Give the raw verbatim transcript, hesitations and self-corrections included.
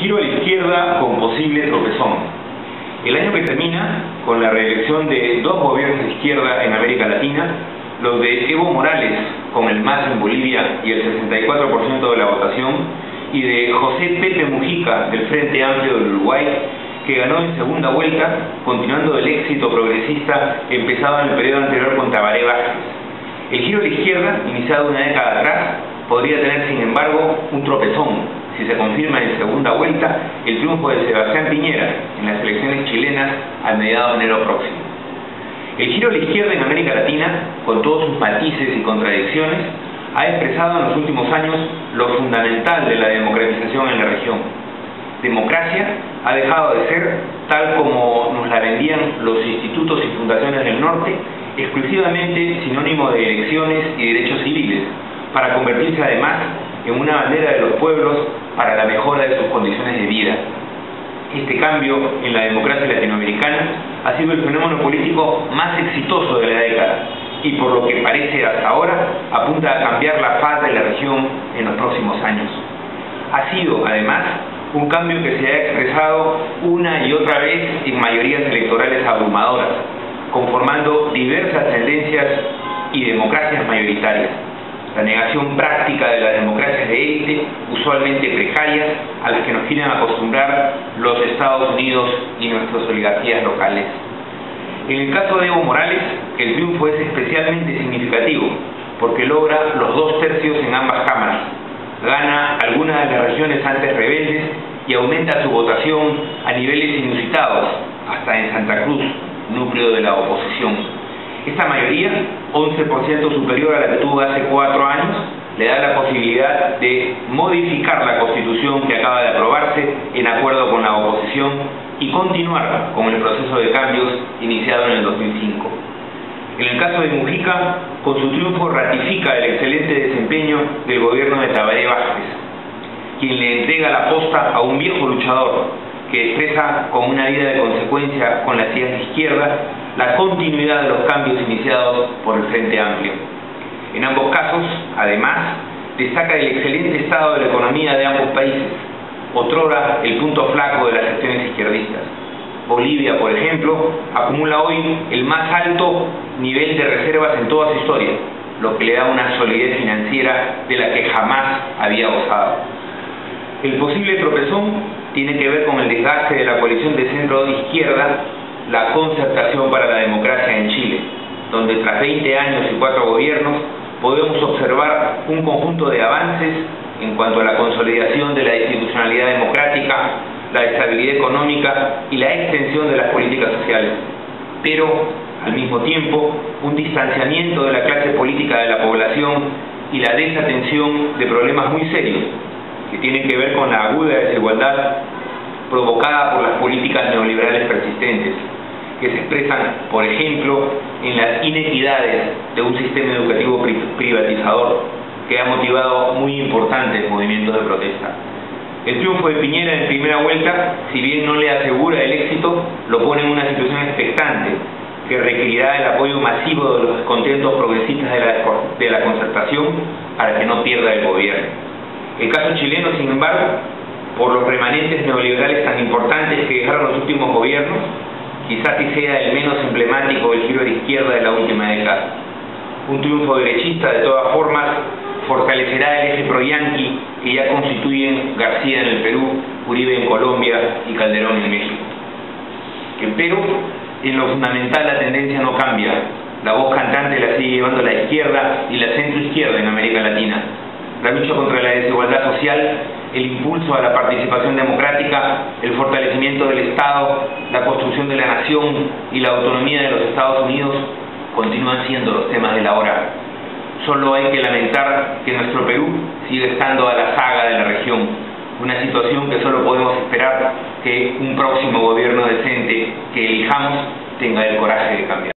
Giro a la izquierda con posible tropezón. El año que termina, con la reelección de dos gobiernos de izquierda en América Latina, los de Evo Morales con el M A S en Bolivia y el sesenta y cuatro por ciento de la votación, y de José Pepe Mujica del Frente Amplio del Uruguay, que ganó en segunda vuelta, continuando el éxito progresista empezado en el periodo anterior con Tabaré Vázquez. El giro a la izquierda, iniciado una década atrás, podría tener sin embargo un tropezón si se confirma en segunda vuelta el triunfo de Sebastián Piñera en las elecciones chilenas a mediados de enero próximo. El giro a la izquierda en América Latina, con todos sus matices y contradicciones, ha expresado en los últimos años lo fundamental de la democratización en la región. Democracia ha dejado de ser, tal como nos la vendían los institutos y fundaciones del norte, exclusivamente sinónimo de elecciones y derechos civiles, para convertirse además en una bandera de los pueblos para la mejora de sus condiciones de vida. Este cambio en la democracia latinoamericana ha sido el fenómeno político más exitoso de la década y, por lo que parece hasta ahora, apunta a cambiar la faz de la región en los próximos años. Ha sido, además, un cambio que se ha expresado una y otra vez en mayorías electorales abrumadoras, conformando diversas tendencias y democracias mayoritarias. La negación práctica de las democracias de élite, usualmente precarias, a las que nos quieren acostumbrar los Estados Unidos y nuestras oligarquías locales. En el caso de Evo Morales, el triunfo es especialmente significativo, porque logra los dos tercios en ambas cámaras, gana algunas de las regiones antes rebeldes y aumenta su votación a niveles inusitados, hasta en Santa Cruz, núcleo de la oposición. Esta mayoría, once por ciento superior a la que tuvo hace cuatro años, le da la posibilidad de modificar la Constitución que acaba de aprobarse en acuerdo con la oposición y continuar con el proceso de cambios iniciado en el dos mil cinco. En el caso de Mujica, con su triunfo ratifica el excelente desempeño del gobierno de Tabaré Vázquez, quien le entrega la posta a un viejo luchador que expresa con una vida de consecuencia con las ideas de izquierda la continuidad de los cambios iniciados por el Frente Amplio. En ambos casos, además, destaca el excelente estado de la economía de ambos países, otrora el punto flaco de las gestiones izquierdistas. Bolivia, por ejemplo, acumula hoy el más alto nivel de reservas en toda su historia, lo que le da una solidez financiera de la que jamás había gozado. El posible tropezón tiene que ver con el desgaste de la coalición de centro-izquierda, la Concertación para la Democracia en Chile, donde tras veinte años y cuatro gobiernos podemos observar un conjunto de avances en cuanto a la consolidación de la institucionalidad democrática, la estabilidad económica y la extensión de las políticas sociales, pero al mismo tiempo un distanciamiento de la clase política de la población y la desatención de problemas muy serios que tienen que ver con la aguda desigualdad provocada por las políticas neoliberales persistentes, que se expresan, por ejemplo, en las inequidades de un sistema educativo pri privatizador que ha motivado muy importantes movimientos de protesta. El triunfo de Piñera en primera vuelta, si bien no le asegura el éxito, lo pone en una situación expectante que requerirá el apoyo masivo de los descontentos progresistas de la, de la Concertación para que no pierda el gobierno. El caso chileno, sin embargo, por los remanentes neoliberales tan importantes que dejaron los últimos gobiernos, quizás sí sea el menos emblemático del giro a la izquierda de la última década. Un triunfo derechista, de todas formas, fortalecerá el eje pro-yanqui que ya constituyen García en el Perú, Uribe en Colombia y Calderón en México. Pero, en lo fundamental, la tendencia no cambia. La voz cantante la sigue llevando la izquierda y la centroizquierda en América Latina. La lucha contra la desigualdad social, el impulso a la participación democrática, el fortalecimiento del Estado, la construcción de la nación y la autonomía de los Estados Unidos continúan siendo los temas de la hora. Solo hay que lamentar que nuestro Perú sigue estando a la saga de la región, una situación que solo podemos esperar que un próximo gobierno decente que elijamos tenga el coraje de cambiar.